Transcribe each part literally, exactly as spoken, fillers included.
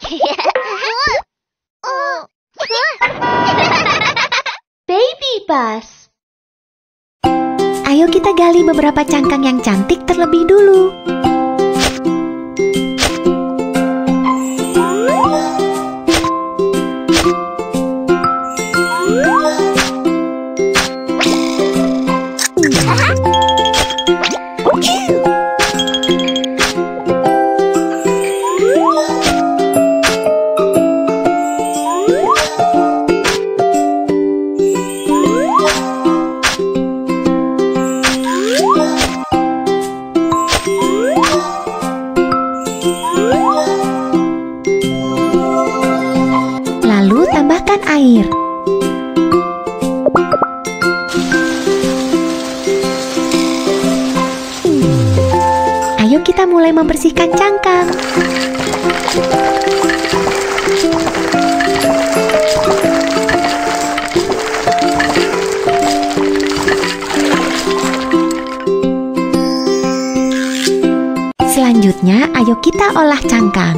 Baby bus. Ayo kita gali beberapa cangkang yang cantik terlebih dulu. Lalu tambahkan air. Ayo kita mulai membersihkan cangkang. Selanjutnya, ayo kita olah cangkang.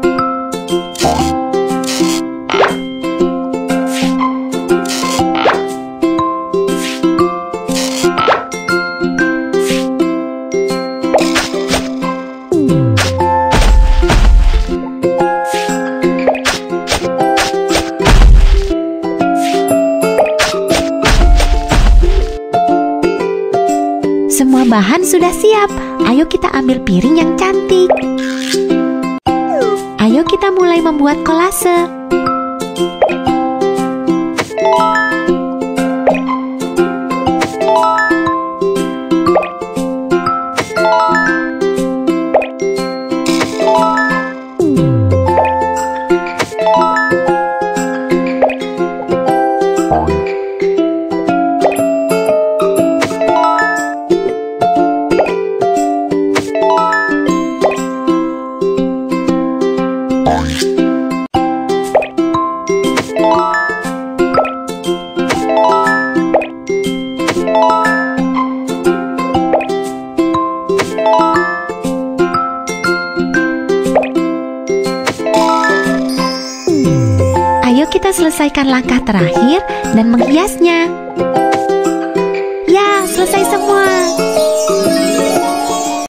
Semua bahan sudah siap. Ayo kita ambil piring yang cantik. Ayo kita mulai membuat kolase. Ayo kita selesaikan langkah terakhir dan menghiasnya.